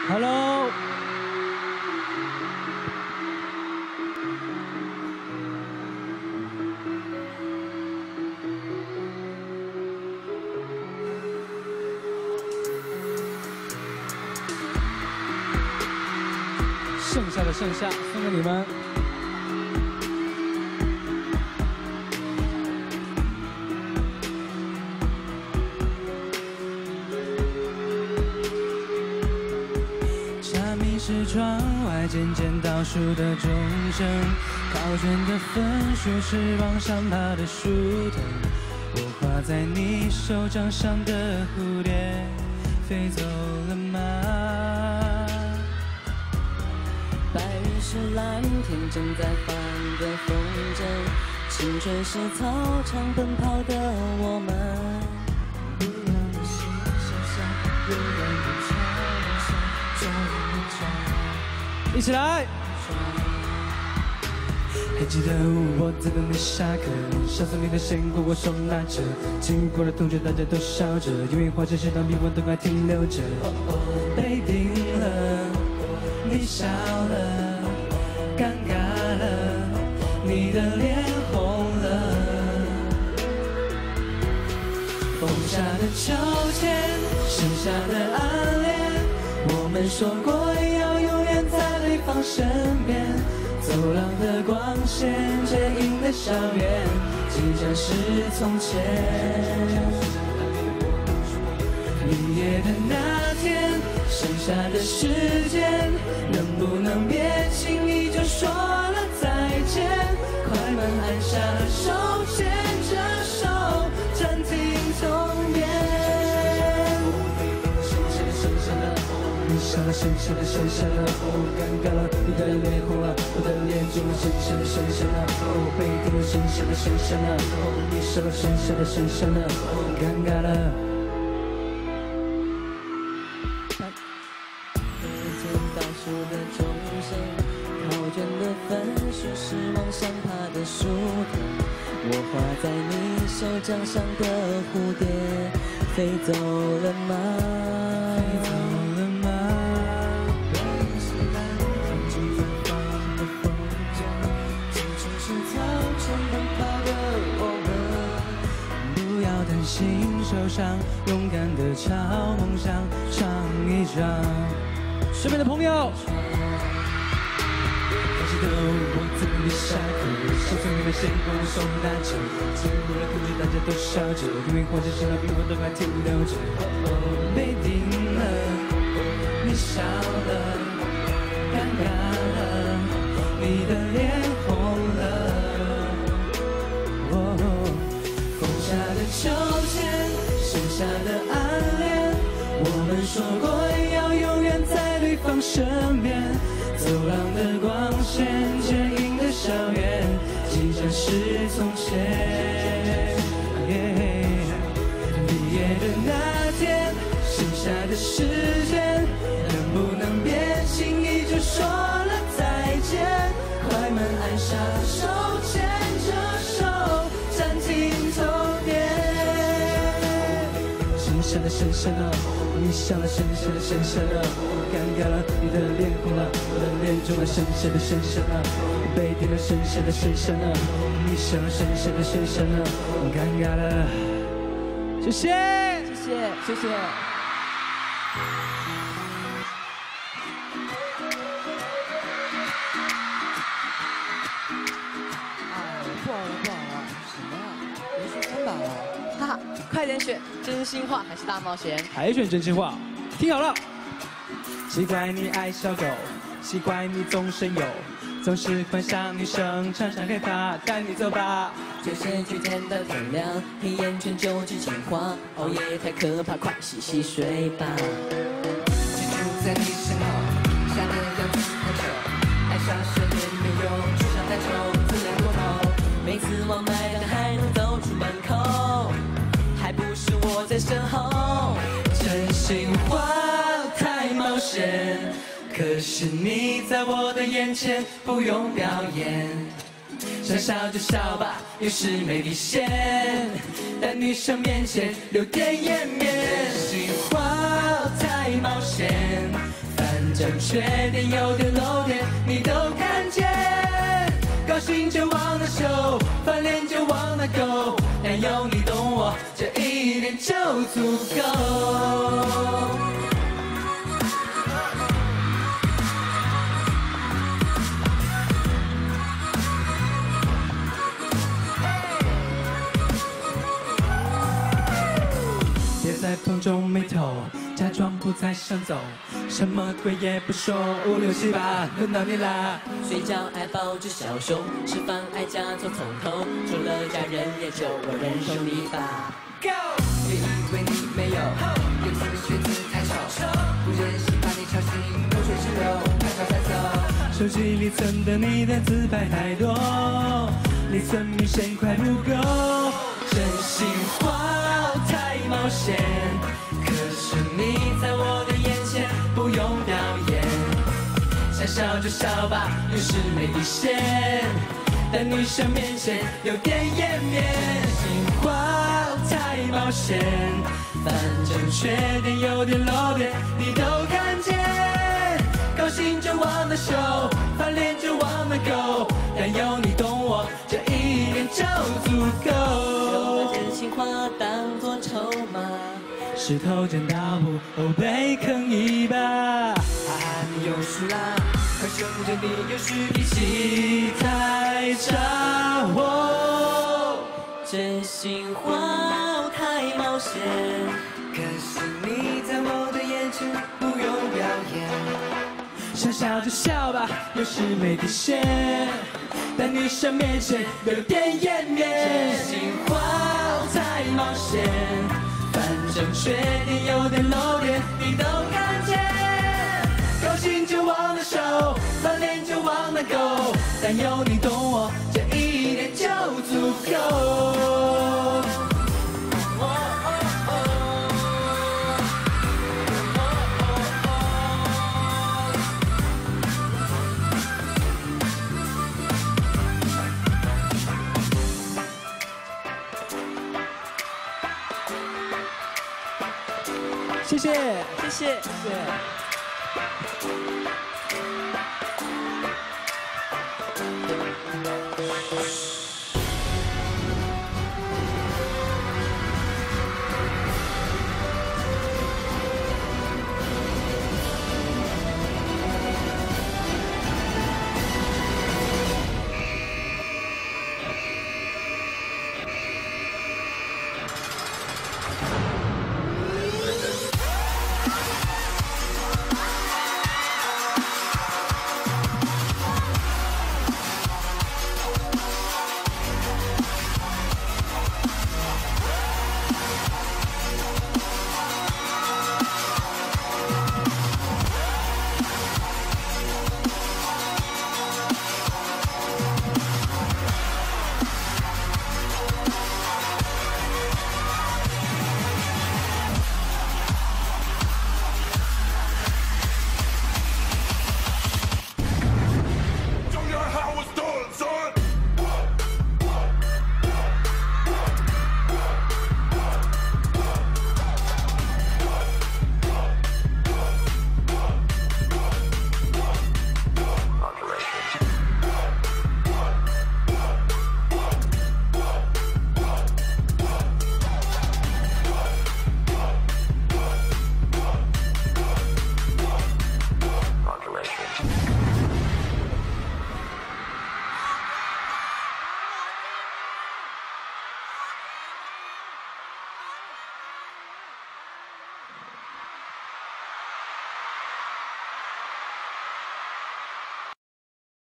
Hello。剩下的剩下，送给你们。 是窗外渐渐倒数的钟声，考卷的分数是往上爬的树藤。我画在你手掌上的蝴蝶飞走了吗？ 白日是蓝天正在放的风筝，青春是操场奔跑的我们。不要的心上下，永远的朝梦想，抓紧一起来！ 还记得我在等你下课，小森林的线过我手拿着，经过的同学大家都笑着，因为花这些当比我都还停留着。被定了，你笑了，尴尬了，你的脸红了。风下的秋天，剩下的暗恋，我们说过要永远在对方身边。走廊的光线，剪影的校园，即将是从前。毕业的那天，剩下的时间，能不能别轻易就说了再见？快门按下手，牵着手，暂停从编。剩下的剩下的，尴尬了，你的脸红了，我的脸肿了，剩下的被定了，剩下的你笑了，剩下的尴尬了。 倒数的钟声，考卷的分数是往上爬的树藤，我画在你手掌上的蝴蝶飞走了吗？ 心受伤，勇敢的朝梦想闯一闯。 身边的朋友， 还记得我在等你下课，小森林的线过我手拿着，经过的同学大家都笑着，因为花这些比我都还停留着。被定了，你笑了，尴尬了，你的脸红了。风下的秋天，剩下的暗恋，我们说过要永远在对方身边。走廊的光线，剪影的校园，即将是从前。毕业的那天，剩下的时间，能不能别轻易就说了再见？快门按下手，牵着手，暂停从编。剩下的，你笑了，剩下的，尴尬了，你的脸红了，我的脸肿了，剩下的，被定了，剩下的，你笑了，剩下的，尴尬了。 谢谢， 谢谢。 不好了，什么啊？连续3把了。哈哈，快点选真心话还是大冒险？ 还选真心话，听好了。 奇怪你爱小狗，奇怪你总神游，总是幻想女生，常常害怕，带你走吧。 就先去天到天亮，黑眼圈就只情话，熬夜太可怕，快洗洗睡吧。 就住在你身后，下的样子太丑，爱上谁也没用，出上太丑，自恋过头。 每次往麦当还能走出门口，还不是我在身后。 真心话太冒险，可是你在我的眼前不用表演，想笑就笑吧，有时没底线，在女生面前留点颜面。真心话太冒险，烦正缺点有点漏点你都看见。高兴就往那秀，翻脸就往那go，但有你懂我，这一点就足够。别在风中眉头，假装不再想走，什么鬼也不说，5、6、7、8，轮到你啦。 睡觉爱抱着小熊，吃饭爱假装从头，除了家人也就我忍受你吧。 Go！ 别以为你没有，有次靴子太丑，不忍心把你吵醒，流水直流，拍照再走。 手机里存的你的自拍太多，内存明显快不够，真心话太冒险。可是你在我的眼前不用表演，想笑就笑吧，有时没底线，在女生面前有点颜面。心话太冒险，反正缺点有点漏点你都看见。高兴就往那秀，翻脸就往那go，但有你懂我，这一点就足够。 就把真心话当作筹码， 石头剪刀布，哦，被坑一把。 你又输啦，可兄着你又是脾气气太差， 真心话太冒险。 可是你在我的眼前不用表演。 想笑就笑吧，有时没底线，在女生面前有点颜面。心话太冒险，反正缺点有点漏点你都看见。高兴就往那秀，翻脸就往那go，但有你懂我，这一点就足够。谢谢， 谢谢。 谢谢。